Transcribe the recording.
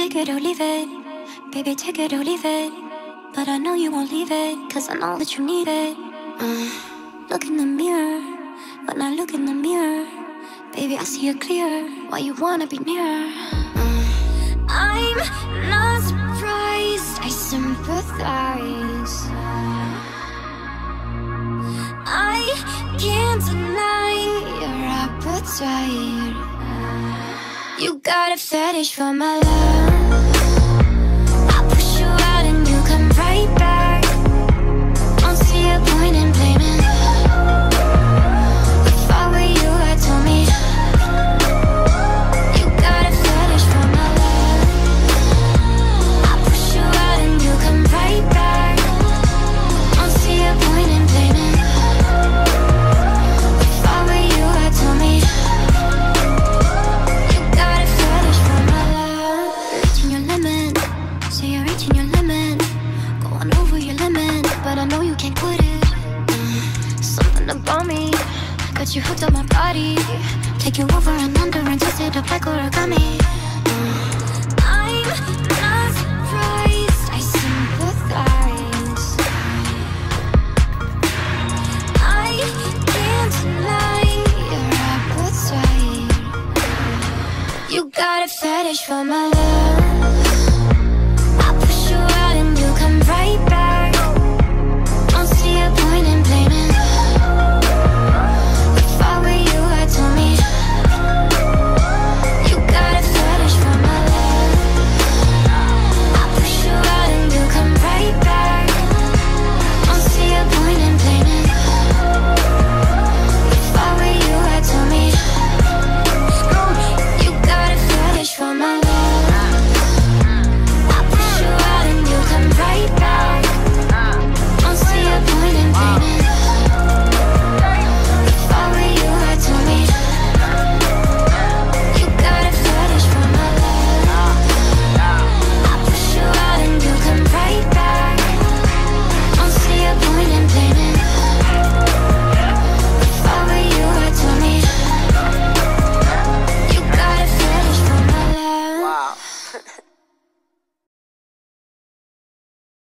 take it or leave it. Baby, take it or leave it. But I know you won't leave it, cause I know that you need it. Look in the mirror. When I look in the mirror, baby, I see it clear. Why you wanna be near? I'm not surprised, I sympathize. I can't deny your appetite. You got a fetish for my love. I push you out and you come right back. Don't see a point in blaming. If I were you, I'd tell me. You got a fetish for my love. I push you out and you come right back. Don't see a point in blaming. If I were you, I'd tell me. You got a fetish for my love. Reaching your limit, say you're reaching your limit. Going over your limit, but I know you can't quit it. Something about me got you hooked on my body. Take you over and under and twist it up like origami. I'm not surprised, I sympathize. I can't deny your appetite. You got a fetish for my love.